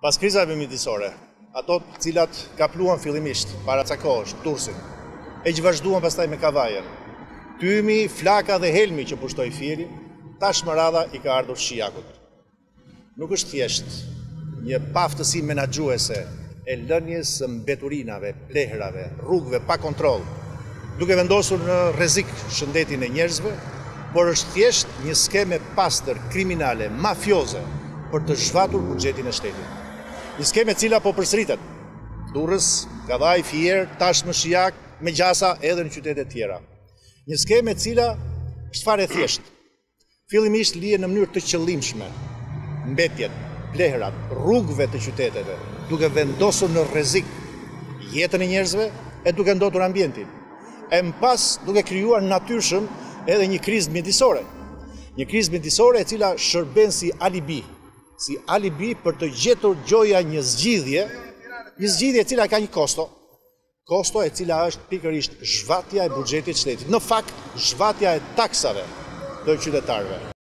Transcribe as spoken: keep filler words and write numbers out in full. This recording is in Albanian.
Pas krizave midisore, ato cilat kapluan fillimisht para ca kohësh, Tursin, e që vazhduan pastaj me Kavajen, Tymi, Flaka dhe Helmi që pushtoi Fierin, tash më radha i ka ardhur Shijakut. Nuk është thjesht një paftësi menaxhuese e lënies së mbeturinave, plehrave, rrugëve pa kontroll, duke vendosur në rrezik shëndetin e njerëzve, por është thjesht një skeme pastër, kriminale, mafioze për të zhvatur buxhetin e shtetit. Një skeme cila po përsëritet. Durrës, Kavaj, Fier, tashmë Shijak, me gjasa edhe në qytete tjera. Një skeme cila është fare thjesht. Fillimisht lihe në mënyrë të qëllimshme mbetjet, plehrat, rrugëve të qyteteve, duke vendosur në rrezik jetën e njerëzve e duke ndotur ambientin. E më pas duke krijuar natyrshëm edhe një krizë mjedisore. Një krizë mjedisore e cila shërben si alibi, si alibi për të gjetur gjoja një zgjidhje, një zgjidhje e cila ka një kosto, kosto e cila është pikërisht zhvatja e buxhetit shtetit, në fakt zhvatja e taksave të qytetarëve.